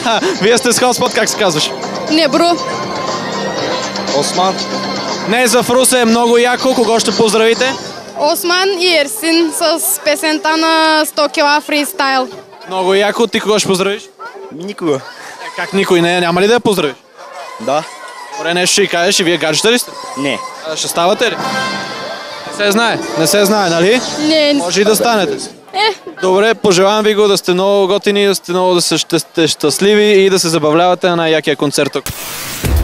Вие сте с Hotspot, как се казваш? Небро. Осман. Днес в Русе е много яко. Кого ще поздравите? Осман и Ерсин с песента на 100 кила фристайл. Много яко. Ти кого ще поздравиш? Никога. Как никой не? Няма ли да я поздравиш? Да. Добре, нещо ще й кажеш и вие гаджета ли сте? Не. Ще ставате ли? Не се знае. Не се знае, нали? Не. Може и да станете. Добре, пожелавам ви го да сте много готини, да сте много да сте щастливи и да се забавлявате на най-якия концерт тук.